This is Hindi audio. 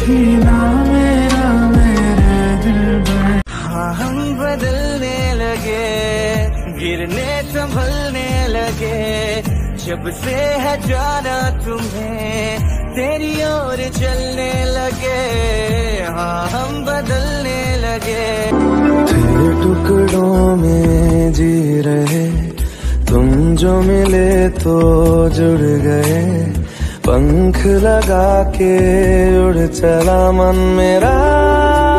छीना मेरा मेरे दिल में। हाँ हम बदलने लगे, गिरने संभलने लगे, जब से है जाना तुम्हें तेरी ओर चलने लगे। हाँ हम बदलने लगे। थे टुकड़ों में जी रहे, तुम जो मिले तो जुड़ गए, पंख लगा के उड़ चला मन मेरा।